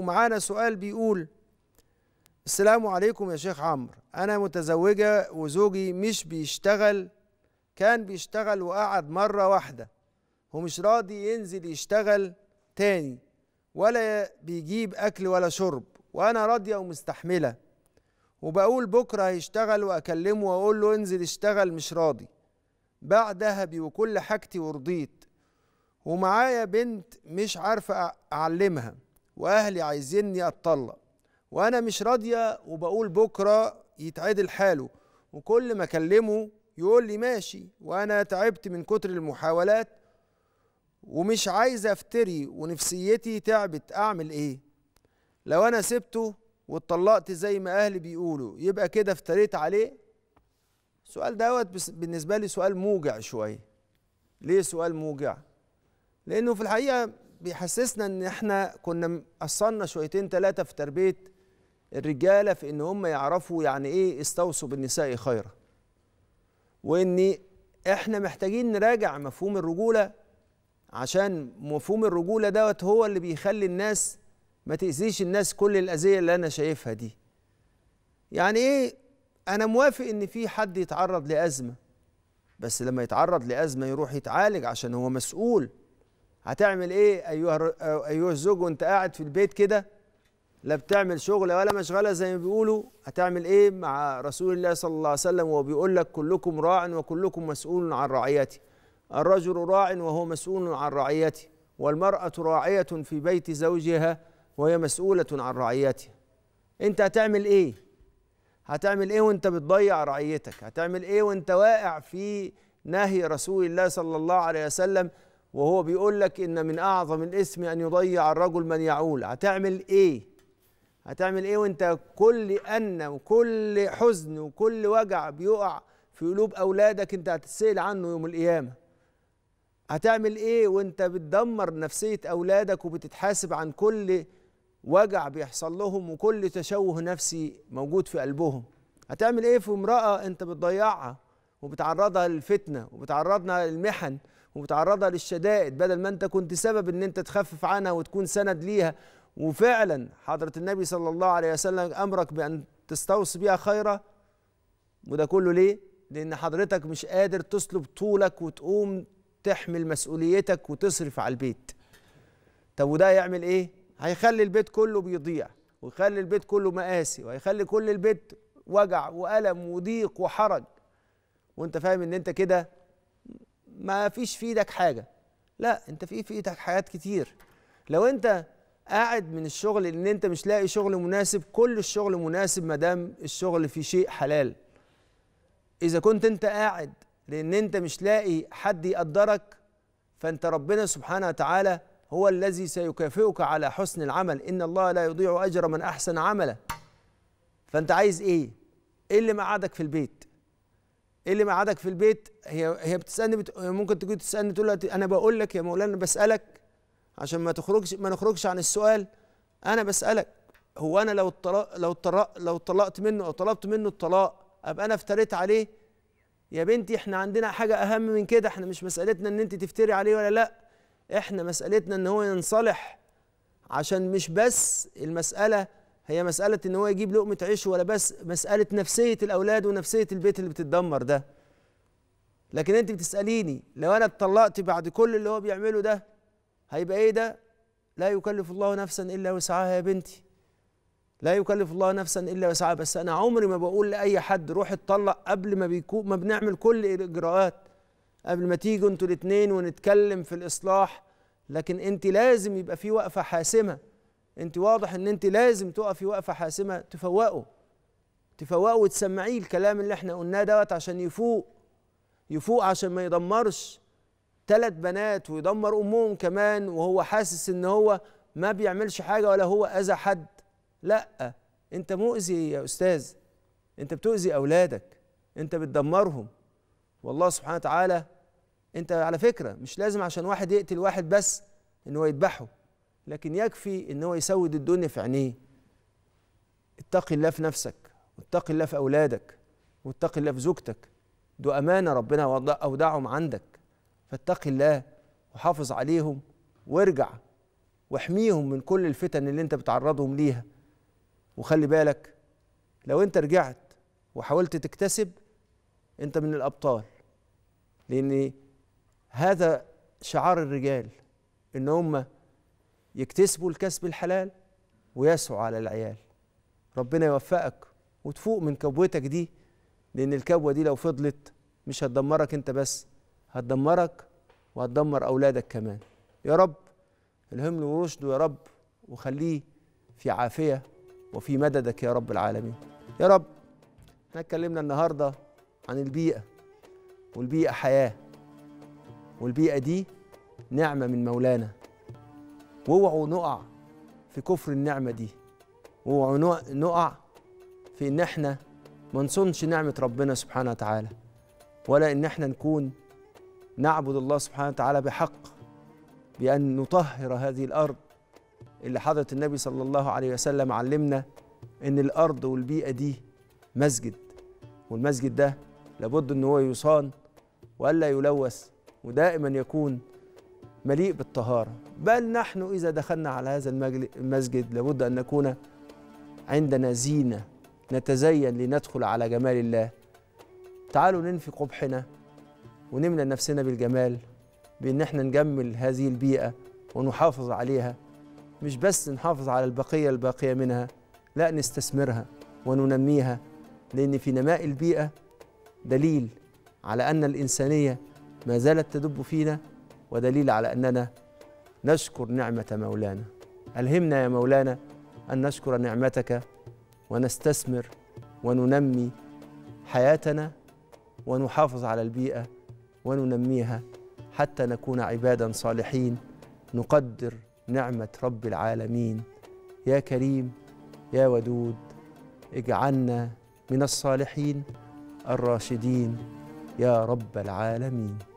ومعانا سؤال بيقول: السلام عليكم يا شيخ عمرو، أنا متزوجة وزوجي مش بيشتغل، كان بيشتغل وقعد مرة واحدة ومش راضي ينزل يشتغل تاني، ولا بيجيب أكل ولا شرب، وأنا راضية ومستحملة، وبقول بكرة هيشتغل وأكلمه وأقول له انزل اشتغل، مش راضي. باع دهبي وكل حاجتي ورضيت، ومعايا بنت مش عارفة أعلمها، وأهلي عايزيني أتطلق، وأنا مش راضية، وبقول بكرة يتعدل حاله، وكل ما أكلمه يقول لي ماشي، وأنا تعبت من كتر المحاولات ومش عايزة أفتري ونفسيتي تعبت، أعمل إيه؟ لو أنا سبته واتطلقت زي ما أهلي بيقولوا يبقى كده افتريت عليه؟ السؤال دوت بالنسبة لي سؤال موجع شوية. ليه سؤال موجع؟ لأنه في الحقيقة بيحسسنا إن إحنا كنا قصرنا شويتين ثلاثة في تربية الرجالة، في إن هم يعرفوا يعني إيه استوصوا بالنساء خيرا، وإن إحنا محتاجين نراجع مفهوم الرجولة، عشان مفهوم الرجولة دوت هو اللي بيخلي الناس ما تأذيش الناس كل الأذية اللي أنا شايفها دي. يعني إيه؟ أنا موافق إن في حد يتعرض لأزمة، بس لما يتعرض لأزمة يروح يتعالج عشان هو مسؤول. هتعمل إيه أيها الزوج وأنت قاعد في البيت كده لا بتعمل شغلة ولا مشغلة زي ما بيقولوا؟ هتعمل إيه مع رسول الله صلى الله عليه وسلم وهو بيقول لك كلكم راع وكلكم مسؤول عن رعيته؟ الرجل راع وهو مسؤول عن رعيته، والمرأة راعية في بيت زوجها وهي مسؤولة عن رعيتها. أنت هتعمل إيه؟ هتعمل إيه وأنت بتضيع رعيتك؟ هتعمل إيه وأنت واقع في نهي رسول الله صلى الله عليه وسلم وهو بيقول لك إن من أعظم الإثم أن يضيع الرجل من يعول؟ هتعمل إيه؟ هتعمل إيه وأنت كل أن وكل حزن وكل وجع بيقع في قلوب أولادك أنت هتتسأل عنه يوم القيامة؟ هتعمل إيه وأنت بتدمر نفسية أولادك وبتتحاسب عن كل وجع بيحصل لهم وكل تشوه نفسي موجود في قلبهم؟ هتعمل إيه في امرأة أنت بتضيعها وبتعرضها للفتنة وبتعرضها للمحن وبتعرضها للشدائد، بدل ما أنت كنت سبب أن أنت تخفف عنها وتكون سند ليها؟ وفعلا حضرة النبي صلى الله عليه وسلم أمرك بأن تستوصي بها خيرا. وده كله ليه؟ لأن حضرتك مش قادر تسلب طولك وتقوم تحمل مسؤوليتك وتصرف على البيت. طب وده يعمل ايه؟ هيخلي البيت كله بيضيع، ويخلي البيت كله مآسي، وهيخلي كل البيت وجع وألم وضيق وحرج، وانت فاهم ان انت كده ما فيش في ايدك حاجة. لا، انت في ايدك حاجات كتير. لو انت قاعد من الشغل ان انت مش لاقي شغل مناسب، كل الشغل مناسب ما دام الشغل في شيء حلال. اذا كنت انت قاعد لأن أنت مش لاقي حد يقدرك، فأنت ربنا سبحانه وتعالى هو الذي سيكافئك على حسن العمل، إن الله لا يضيع أجر من أحسن عملا. فأنت عايز إيه؟ إيه اللي مقعدك في البيت؟ إيه اللي مقعدك في البيت؟ هي بتسألني ممكن تيجي تسألني تقول لها أنا بقول لك يا مولانا بسألك عشان ما نخرجش عن السؤال. أنا بسألك، هو أنا لو طلقت منه أو طلبت منه الطلاق أبقى أنا افتريت عليه؟ يا بنتي احنا عندنا حاجة أهم من كده. احنا مش مسألتنا ان انت تفتري عليه ولا لا، احنا مسألتنا ان هو ينصلح، عشان مش بس المسألة هي مسألة ان هو يجيب لقمة عيش، ولا بس مسألة نفسية الأولاد ونفسية البيت اللي بتتدمر ده. لكن انت بتسأليني لو انا اتطلقت بعد كل اللي هو بيعمله ده هيبقى ايه ده؟ لا يكلف الله نفسا إلا وسعها يا بنتي، لا يكلف الله نفسا الا وسعها. بس انا عمري ما بقول لاي حد روح اتطلق قبل ما بنعمل كل الاجراءات، قبل ما تيجوا انتوا الاثنين ونتكلم في الاصلاح. لكن انت لازم يبقى في وقفه حاسمه. انت واضح ان انت لازم تقفي وقفه حاسمه، تفوقوا وتسمعيه الكلام اللي احنا قلناه دوت عشان يفوق عشان ما يدمرش 3 بنات ويدمر امهم كمان وهو حاسس ان هو ما بيعملش حاجه ولا هو اذى حد. لا، انت مؤذي يا استاذ، انت بتؤذي اولادك، انت بتدمرهم. والله سبحانه وتعالى انت على فكره مش لازم عشان واحد يقتل واحد بس ان هو يذبحه، لكن يكفي ان هو يسود الدنيا في عينيه. اتقي الله في نفسك، واتقي الله في اولادك، واتقي الله في زوجتك. دو امانه ربنا اودعهم عندك، فاتقي الله وحافظ عليهم وارجع واحميهم من كل الفتن اللي انت بتعرضهم ليها. وخلي بالك لو انت رجعت وحاولت تكتسب، انت من الأبطال، لأن هذا شعار الرجال، إن هم يكتسبوا الكسب الحلال ويسعوا على العيال. ربنا يوفقك وتفوق من كبوتك دي، لأن الكبوة دي لو فضلت مش هتدمرك انت بس، هتدمرك وهتدمر أولادك كمان. يا رب الهم له ورشده يا رب، وخليه في عافية وفي مددك يا رب العالمين يا رب. احنا اتكلمنا النهاردة عن البيئة، والبيئة حياة، والبيئة دي نعمة من مولانا، واوعوا نقع في كفر النعمة دي، واوعوا نقع في ان احنا ما نصونش نعمة ربنا سبحانه وتعالى، ولا ان احنا نكون نعبد الله سبحانه وتعالى بحق، بأن نطهر هذه الأرض اللي حضرة النبي صلى الله عليه وسلم علمنا ان الأرض والبيئة دي مسجد، والمسجد ده لابد ان هو يصان وألا يلوث، ودائما يكون مليء بالطهارة. بل نحن إذا دخلنا على هذا المسجد لابد أن نكون عندنا زينة، نتزين لندخل على جمال الله. تعالوا ننفي قبحنا ونملى نفسنا بالجمال، بأن احنا نجمل هذه البيئة ونحافظ عليها، مش بس نحافظ على الباقية منها، لا نستثمرها وننميها، لأن في نماء البيئة دليل على أن الإنسانية ما زالت تدب فينا، ودليل على أننا نشكر نعمة مولانا. ألهمنا يا مولانا أن نشكر نعمتك ونستثمر وننمي حياتنا ونحافظ على البيئة وننميها، حتى نكون عبادا صالحين نقدر نعمة رب العالمين. يا كريم يا ودود، اجعلنا من الصالحين الراشدين يا رب العالمين.